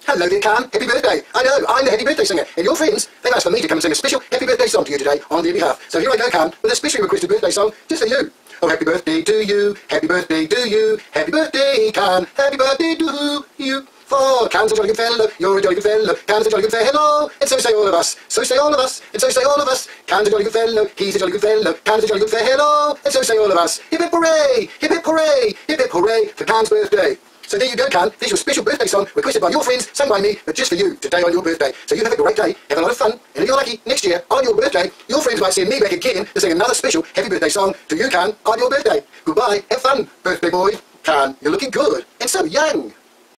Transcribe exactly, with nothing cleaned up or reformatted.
Hello dear Can, happy birthday. I know, I'm the Happy Birthday Singer, and your friends, they've asked for me to come and sing a special happy birthday song to you today on their behalf. So here I go, Can, with a specially requested birthday song just for you. Oh, happy birthday to you, happy birthday to you, happy birthday Can, happy birthday to you. For Can's a jolly good fellow, you're a jolly good fellow, Can's a jolly good fellow, and so say all of us, so say all of us, and so say all of us. Can's a jolly good fellow, he's a jolly good fellow, Can's a jolly good fellow, and so say all of us. Hip hip hooray, hip hip hooray, hip hip hooray for Can's birthday. So there you go, Can. There's your special birthday song requested by your friends, sung by me, but just for you, today on your birthday. So you have a great day, have a lot of fun, and if you're lucky, next year, on your birthday, your friends might send me back again to sing another special happy birthday song to you, Can, on your birthday. Goodbye, have fun, birthday boy. Can, you're looking good, and so young.